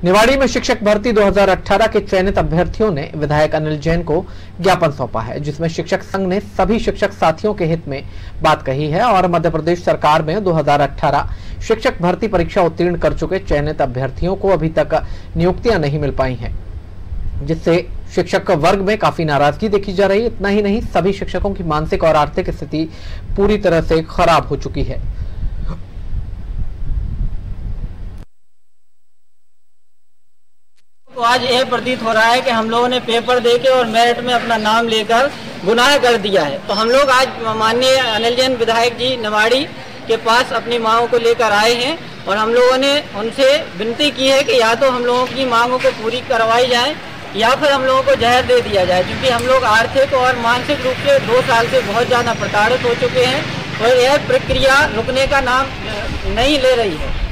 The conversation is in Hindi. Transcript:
निवाड़ी में शिक्षक भर्ती 2018 के चयनित अभ्यर्थियों ने विधायक अनिल जैन को ज्ञापन सौंपा है, जिसमें शिक्षक संघ ने सभी शिक्षक साथियों के हित में बात कही है और मध्य प्रदेश सरकार में 2018 शिक्षक भर्ती परीक्षा उत्तीर्ण कर चुके चयनित अभ्यर्थियों को अभी तक नियुक्तियां नहीं मिल पाई हैं, जिससे शिक्षक वर्ग में काफी नाराजगी देखी जा रही है। इतना ही नहीं, सभी शिक्षकों की मानसिक और आर्थिक स्थिति पूरी तरह से खराब हो चुकी है। तो आज यह प्रतीत हो रहा है कि हम लोगों ने पेपर देके और मेरिट में अपना नाम लेकर गुनाह कर दिया है। तो हम लोग आज माननीय अनिल जैन विधायक जी निवाड़ी के पास अपनी मांगों को लेकर आए हैं और हम लोगों ने उनसे विनती की है कि या तो हम लोगों की मांगों को पूरी करवाई जाए या फिर हम लोगों को जहर दे दिया जाए, क्योंकि हम लोग आर्थिक और मानसिक रूप से 2 साल से बहुत ज़्यादा प्रताड़ित हो चुके हैं और यह प्रक्रिया रुकने का नाम नहीं ले रही है।